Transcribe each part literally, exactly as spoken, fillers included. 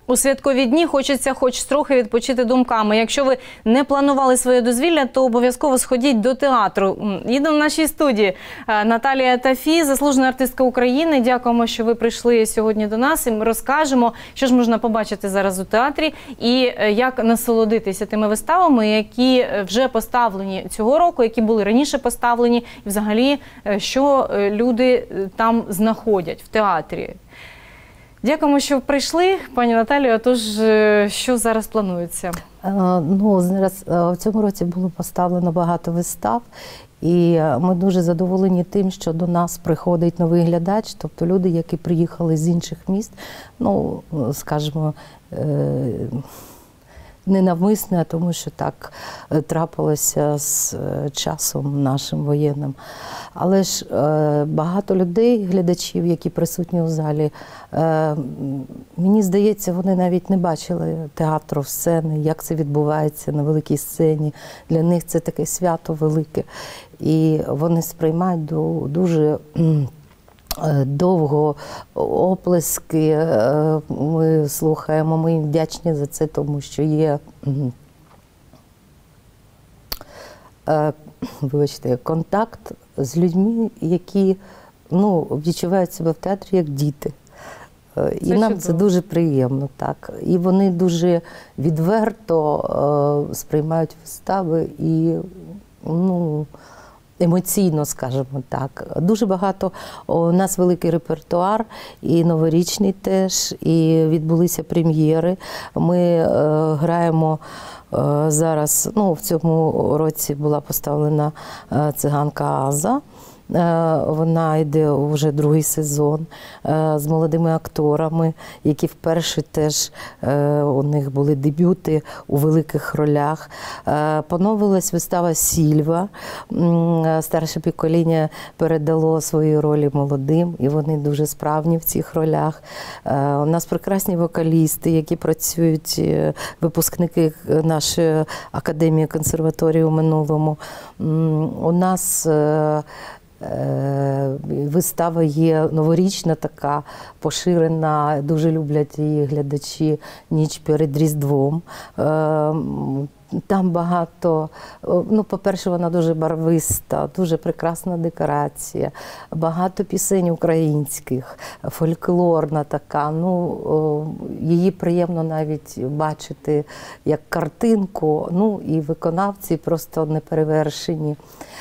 У святкові дні хочеться хоч трохи відпочити думками. Якщо ви не планували своє дозвілля, то обов'язково сходіть до театру. Їдемо в нашій студії. Наталія Тафі, заслужена артистка України. Дякуємо, що ви прийшли сьогодні до нас. І ми розкажемо, що ж можна побачити зараз у театрі і як насолодитися тими виставами, які вже поставлені цього року, які були раніше поставлені, і взагалі, що люди там знаходять в театрі. Дякуємо, що прийшли, пані Наталію. Тож, що зараз планується? Ну, зараз в цьому році було поставлено багато вистав, і ми дуже задоволені тим, що до нас приходить новий глядач, тобто люди, які приїхали з інших міст, ну, скажімо, ненавмисне, тому що так трапилося з часом нашим воєнним. Але ж е, багато людей, глядачів, які присутні у залі, е, мені здається, вони навіть не бачили театру, сцени, як це відбувається на великій сцені. Для них це таке свято велике. І вони сприймають дуже довго оплески, ми слухаємо, ми їм вдячні за це, тому що є, вибачте, контакт з людьми, які, ну, відчувають себе в театрі як діти. І це нам чудово. Це дуже приємно, так. І вони дуже відверто сприймають вистави і, ну, емоційно, скажімо так. Дуже багато, у нас великий репертуар, і новорічний теж, і відбулися прем'єри. Ми е, граємо е, зараз, ну, в цьому році була поставлена е, «Циганка Аза». Вона йде вже другий сезон з молодими акторами, які вперше теж у них були дебюти у великих ролях. Поновилась вистава «Сільва». Старше покоління передало свої ролі молодим, і вони дуже справні в цих ролях. У нас прекрасні вокалісти, які працюють, випускники нашої академії консерваторії у минулому. У нас вистава є новорічна така, поширена, дуже люблять її глядачі, «Ніч перед Різдвом». Там багато, ну, по-перше, вона дуже барвиста, дуже прекрасна декорація, багато пісень українських, фольклорна така, ну, її приємно навіть бачити як картинку, ну, і виконавці просто неперевершені.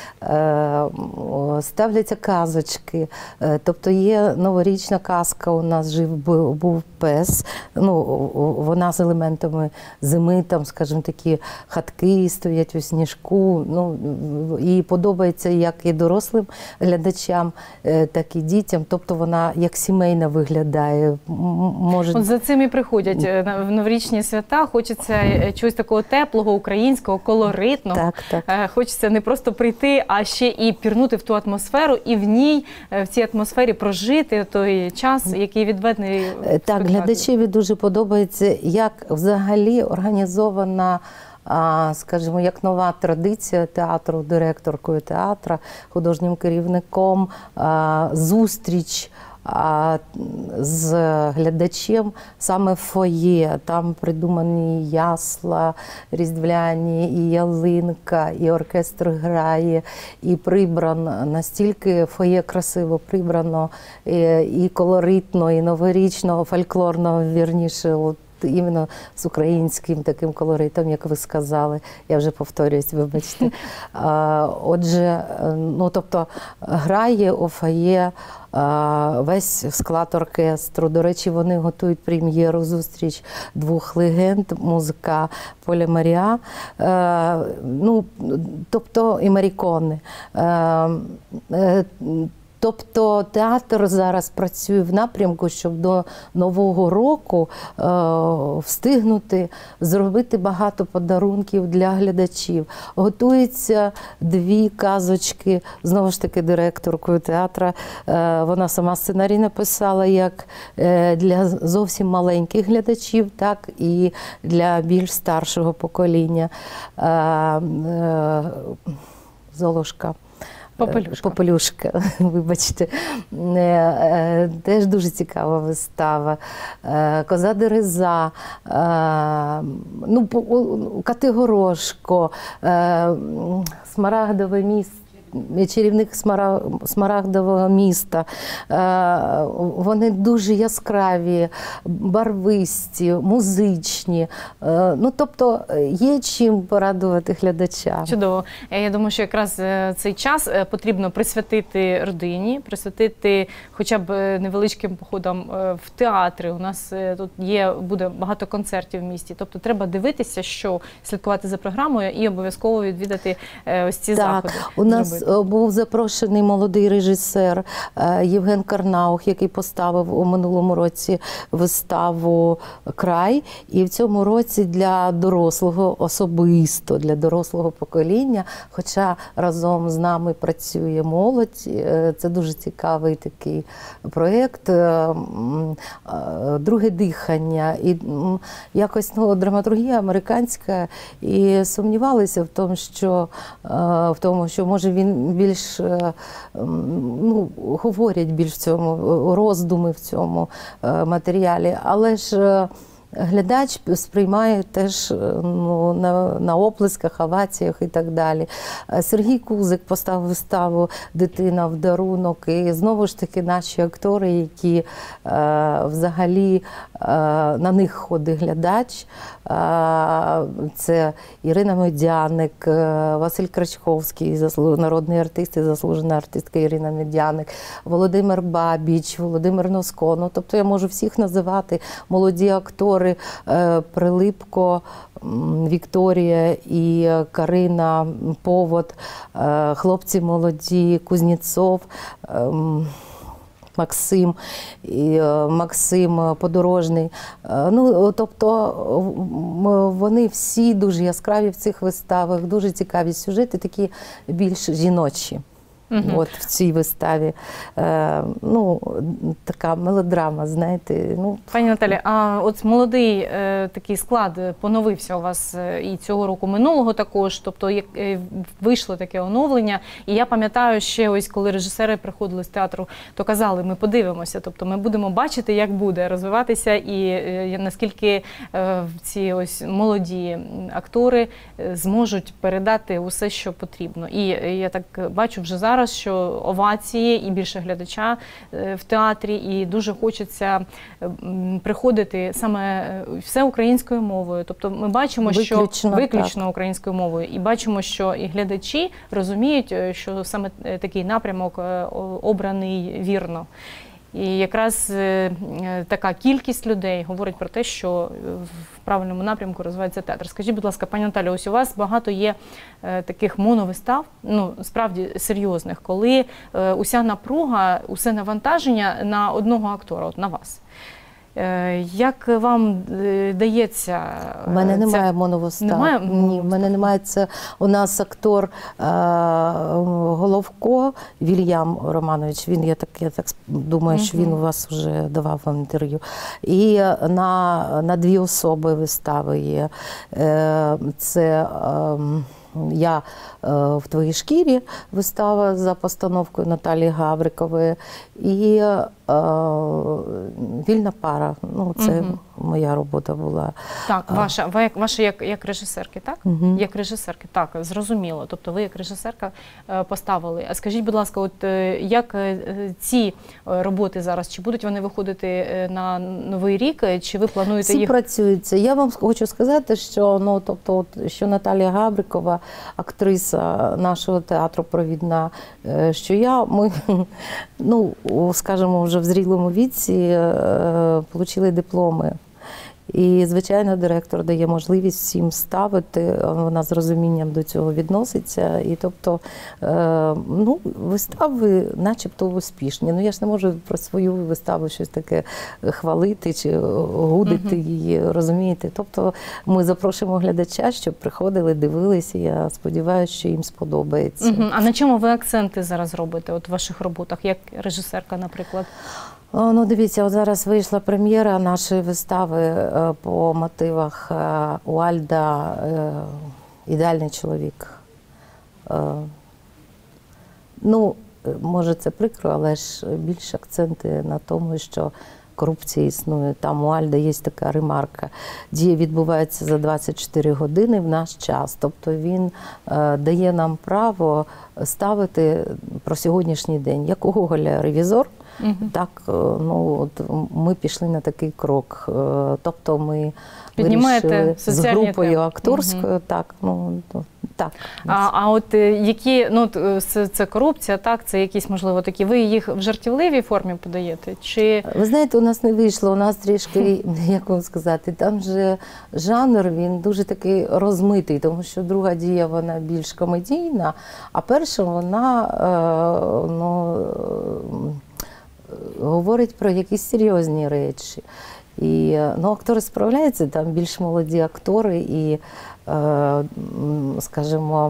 Ставляться казочки, тобто є новорічна казка, у нас жив був пес, ну, вона з елементами зими, там, скажімо, такі хатки стоять у сніжку, ну, і подобається як і дорослим глядачам, так і дітям, тобто вона як сімейна виглядає. Може... От за цим і приходять в новорічні свята, хочеться чогось такого теплого, українського, колоритного, так, так. Хочеться не просто прийти, а ще і пірнути в ту атмосферу, і в ній, в цій атмосфері прожити той час, який відведений в спектаклі. Так, глядачеві дуже подобається, як взагалі організована, скажімо, як нова традиція театру, директоркою театру, художнім керівником, зустріч з глядачем саме в фоє. Там придумані ясла різдвяні, і ялинка, і оркестр грає, і прибрано, настільки фоє красиво прибрано, і колоритно, і новорічного, фольклорного, вірніше, от, іменно з українським таким колоритом, як ви сказали. Я вже повторююсь, вибачте. Отже, ну, тобто, грає у фоє весь склад оркестру. До речі, вони готують прем'єру, зустріч двох легенд, музика Поля Маріа, ну, тобто і Марікони. Тобто театр зараз працює в напрямку, щоб до Нового року е, встигнути зробити багато подарунків для глядачів. Готуються дві казочки, знову ж таки, директоркою театру. Е, вона сама сценарій написала як е, для зовсім маленьких глядачів, так і для більш старшого покоління. Е, е, Золушка. Попелюшка. Попелюшка, вибачте. Е, е, Теж дуже цікава вистава. Е, Коза Дереза, е, ну, по- о, Категорошко, е, Смарагдове місто. Чарівник Смара- Смарагдового міста. Е, Вони дуже яскраві, барвисті, музичні. Е, Ну, тобто є чим порадувати глядача. Чудово. Е, Я думаю, що якраз е, цей час е, потрібно присвятити родині, присвятити хоча б е, невеличким походам е, в театри. У нас е, тут є, буде багато концертів в місті. Тобто треба дивитися, що слідкувати за програмою і обов'язково відвідати е, ось ці заходи. Так, у нас зробити. е, був запрошений молодий режисер е, Євген Карнаух, який поставив у минулому році виставу «Край». І в цьому році для дорослого, особисто для дорослого покоління, хоча разом з нами працює молодь, е, це дуже цікавий такий проєкт, е, м, е, «Друге дихання». І м, якось ну, драматургія американська, і сумнівалися в тому, що, е, в тому, що може він більш, е, м, ну, говорять більш в цьому, роздуми в цьому е, матеріалі, але ж е, глядач сприймає теж ну, на, на оплесках, оваціях і так далі. Сергій Кузик поставив виставу «Дитина в дарунок», і знову ж таки наші актори, які е, взагалі е, на них ходить глядач. Е, це Ірина Медяник, е, Василь Крачковський, заслуж... народний артист і заслужена артистка Ірина Медяник, Володимир Бабіч, Володимир Носко. Ну, тобто я можу всіх називати, молоді актори, Прилипко, Вікторія і Карина Повод, хлопці молоді, Кузнєцов, Максим, і Максим Подорожний. Ну, тобто вони всі дуже яскраві в цих виставах, дуже цікаві сюжети, такі більш жіночі. Угу. От в цій виставі. Е, ну, така мелодрама, знаєте. Ну. Пані Наталі, а от молодий е, такий склад поновився у вас і цього року, минулого також, тобто як, е, вийшло таке оновлення. І я пам'ятаю ще ось, коли режисери приходили з театру, то казали, ми подивимося, тобто ми будемо бачити, як буде розвиватися і е, наскільки е, ці ось молоді актори е, зможуть передати усе, що потрібно. І е, я так бачу вже зараз, Зараз, що овації і більше глядача в театрі, і дуже хочеться приходити саме все українською мовою. Тобто ми бачимо, виключно, що виключно так. українською мовою. І бачимо, що і глядачі розуміють, що саме такий напрямок обраний вірно. І якраз е, така кількість людей говорить про те, що в правильному напрямку розвивається театр. Скажіть, будь ласка, пані Наталі, ось у вас багато є е, таких моновистав, ну, справді серйозних, коли е, уся напруга, усе навантаження на одного актора, от на вас. Як вам дається? У мене немає моновистав. Немає? Ні, в мене немає. Це у нас актор е, Головко Вільям Романович. Він, я так, я так думаю, що він у вас вже давав вам інтерв'ю. І на, на дві особи вистави є. Е, це е, я в твоїй шкірі, вистава за постановкою Наталії Гаврикової, і е, вільна пара. Ну, це угу. моя робота була. Так, ваша, ви як, ваша як, як режисерки, так? Угу. Як режисерки, так, зрозуміло. Тобто ви як режисерка поставили. А скажіть, будь ласка, от як ці роботи зараз, чи будуть вони виходити на Новий рік, чи ви плануєте Всі їх? працюються. Я вам хочу сказати, що, ну, тобто, от, що Наталія Гаврикова, актриса нашого театру провідна, що я, ми, ну, скажімо, вже в зрілому віці отримали дипломи. І, звичайно, директор дає можливість всім ставити, вона з розумінням до цього відноситься. І, тобто, ну, вистави начебто успішні. Ну, я ж не можу про свою виставу щось таке хвалити чи гудити uh-huh. її, розумієте? Тобто, ми запрошуємо глядача, щоб приходили, дивилися. Я сподіваюся, що їм сподобається. Uh-huh. А на чому ви акценти зараз робите от в ваших роботах, як режисерка, наприклад? О, ну, дивіться, от зараз вийшла прем'єра нашої вистави е, по мотивах е, Уальда е, «Ідеальний чоловік». Е, Ну, може це прикро, але ж більш акценти на тому, що корупція існує. Там у Альда є така ремарка. Дія відбувається за двадцять чотири години в наш час. Тобто він е, дає нам право ставити про сьогоднішній день. Як у Гоголя ревізор, угу. так е, ну, от ми пішли на такий крок. Е, тобто ми вирішили з групою теми. Акторською. Угу. Так, ну, так. А, а от які, ну, це, це корупція, так, це якісь, можливо, такі, ви їх в жартівливій формі подаєте? Чи... Ви знаєте, у нас не вийшло, у нас трішки, як вам сказати, там же жанр, він дуже такий розмитий, тому що друга дія, вона більш комедійна, а перша, вона, е, ну, говорить про якісь серйозні речі. І, ну, актори справляються, там більш молоді актори і, е, скажімо,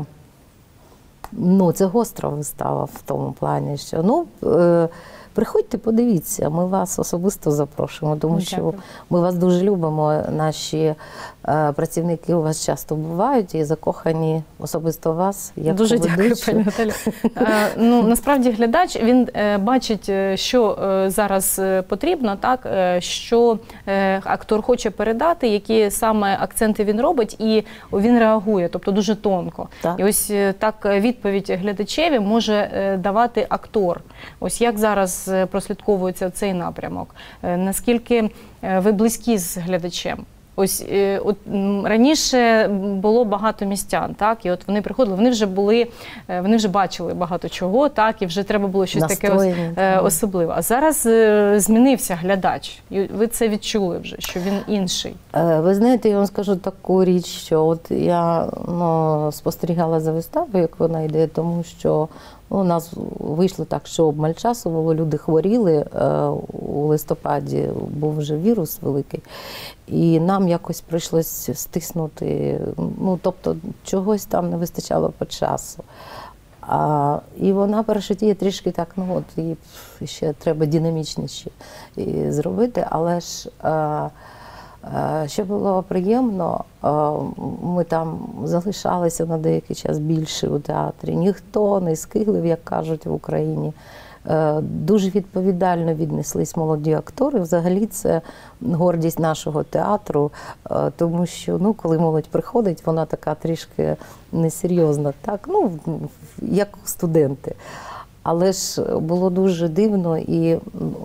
ну, це гостра вистава в тому плані, що, ну, е, приходьте, подивіться, ми вас особисто запрошуємо, тому що Дякую. Ми вас дуже любимо, наші е, працівники у вас часто бувають і закохані особисто вас. Як дуже дякую, пані Наталі. Е, ну, насправді глядач, він е, бачить, що е, зараз потрібно, так, е, що е, актор хоче передати, які саме акценти він робить, і він реагує, тобто дуже тонко. Так. І ось е, так відповідь глядачеві може е, давати актор. Ось як зараз прослідковується цей напрямок? Наскільки ви близькі з глядачем? Ось от раніше було багато містян, так, і от вони приходили, вони вже були, вони вже бачили багато чого, так, і вже треба було щось Настроєні, таке так. особливе. А зараз змінився глядач, і ви це відчули вже, що він інший. Ви знаєте, я вам скажу таку річ, що от я, ну, спостерігала за виставою, як вона йде, тому що, ну, у нас вийшло так, що обмаль часу було, люди хворіли, у листопаді був вже вірус великий, і нам якось прийшлось стиснути, ну, тобто чогось там не вистачало по часу. А, і вона першотіє трішки так, ну от, її ще треба динамічніше зробити, але ж а, а, що було приємно, а, ми там залишалися на деякий час більше у театрі, ніхто не скиглив, як кажуть в Україні. Дуже відповідально віднеслись молоді актори. Взагалі це гордість нашого театру, тому що, ну, коли молодь приходить, вона така трішки несерйозна, так, ну, як студенти. Але ж було дуже дивно і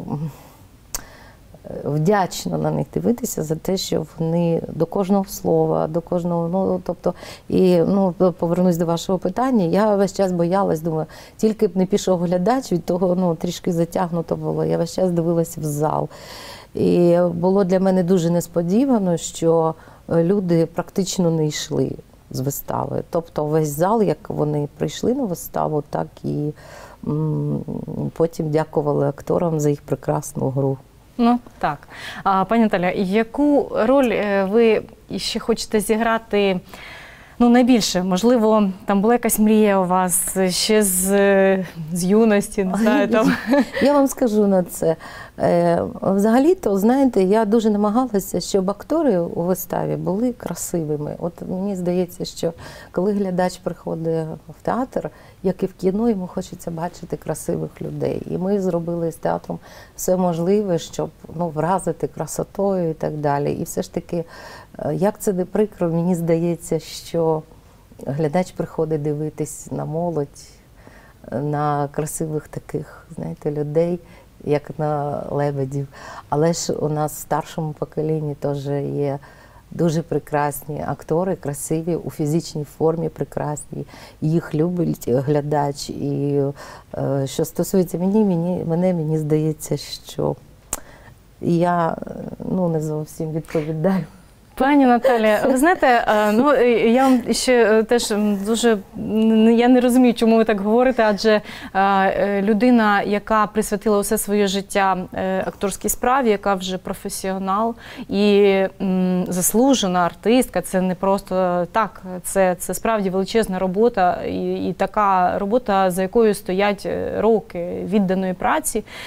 вдячно на них дивитися за те, що вони до кожного слова, до кожного, ну, тобто, і, ну, повернусь до вашого питання, я весь час боялась, думаю, тільки б не пішов глядач, від того, ну, трішки затягнуто було, я весь час дивилася в зал. І було для мене дуже несподівано, що люди практично не йшли з вистави. Тобто весь зал, як вони прийшли на виставу, так і м, потім дякували акторам за їх прекрасну гру. Ну, так. А, пані Наталя, яку роль ви ще хочете зіграти, ну, найбільше? Можливо, там була якась мрія у вас ще з, з юності, не знаю, там. Я вам скажу на це. Взагалі-то, знаєте, я дуже намагалася, щоб актори у виставі були красивими. От мені здається, що коли глядач приходить в театр, як і в кіно, йому хочеться бачити красивих людей. І ми зробили з театром все можливе, щоб, ну, вразити красотою і так далі. І все ж таки, як це не прикро, мені здається, що глядач приходить дивитись на молодь, на красивих таких, знаєте, людей, як на лебедів. Але ж у нас в старшому поколінні теж є дуже прекрасні актори, красиві, у фізичній формі прекрасні. Їх любить глядач. І е, що стосується мені, мені, мене, мені здається, що я, ну, не зовсім відповідаю. Пані Наталі, ви знаєте, ну, я вам ще теж дуже, я не розумію, чому ви так говорите, адже людина, яка присвятила усе своє життя акторській справі, яка вже професіонал і заслужена артистка, це не просто так, це, це справді величезна робота і, і така робота, за якою стоять роки відданої праці.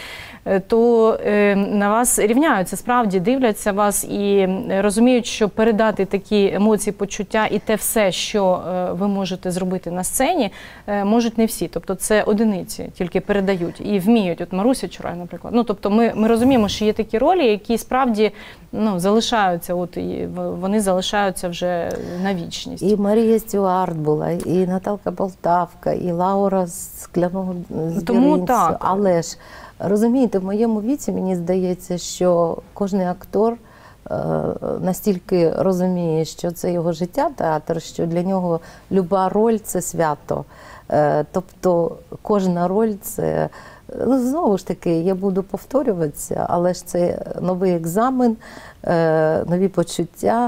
то е, на вас рівняються, справді дивляться вас і розуміють, що передати такі емоції, почуття і те все, що е, ви можете зробити на сцені, е, можуть не всі. Тобто це одиниці тільки передають і вміють. От Маруся Чурай, наприклад. Ну, тобто ми, ми розуміємо, що є такі ролі, які справді ну, залишаються, от, і вони залишаються вже на вічність. І Марія Стюарт була, і Наталка Полтавка, і Лаура з Скляного Звіринцю. так. Але ж, розумієте, в моєму віці мені здається, що кожен актор е, настільки розуміє, що це його життя, театр, що для нього люба роль – це свято. Е, тобто кожна роль – це… Ну, знову ж таки, я буду повторюватися, але ж це новий екзамен, нові почуття,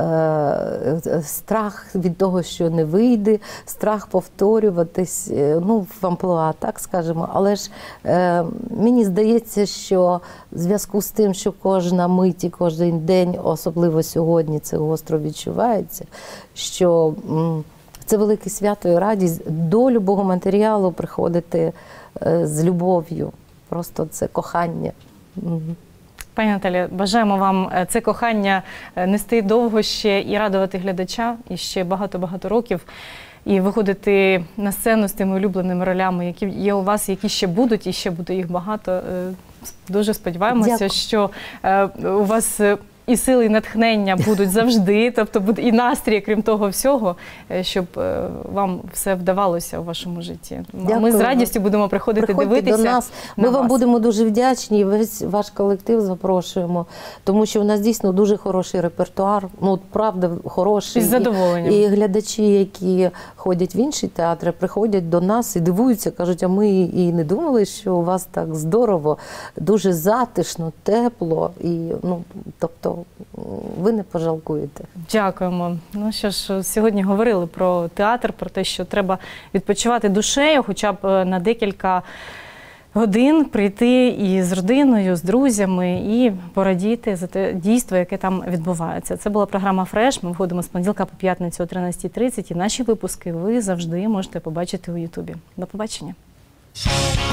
страх від того, що не вийде, страх повторюватись, ну, в амплуа, так скажемо. Але ж мені здається, що в зв'язку з тим, що кожна мить і кожен день, особливо сьогодні, це гостро відчувається, що це велике свято і радість до любого матеріалу приходити з любов'ю. Просто це кохання. Пані Наталі, бажаємо вам це кохання нести довго ще і радувати глядача, і ще багато-багато років, і виходити на сцену з тими улюбленими ролями, які є у вас, які ще будуть, і ще буде їх багато. Дуже сподіваємося, Дякую. Що у вас і сили, і натхнення будуть завжди, тобто буде і настрій, крім того всього, щоб вам все вдавалося у вашому житті. Дякую. Ми з радістю будемо приходити, Приходьте дивитися до нас. На Ми вам вас. будемо дуже вдячні, і весь ваш колектив запрошуємо, тому що у нас дійсно дуже хороший репертуар, ну, правда, хороший. Із задоволенням. І, і глядачі, які ходять в інші театри, приходять до нас і дивуються, кажуть, а ми і не думали, що у вас так здорово, дуже затишно, тепло, і, ну, тобто, ви не пожалкуєте. Дякуємо. Ну що ж, сьогодні говорили про театр, про те, що треба відпочивати душею, хоча б на декілька годин прийти і з родиною, з друзями і порадіти за те дійство, яке там відбувається. Це була програма «Фреш». Ми виходимо з понеділка по п'ятницю о тринадцятій тридцять. І наші випуски ви завжди можете побачити у Ютубі. До побачення.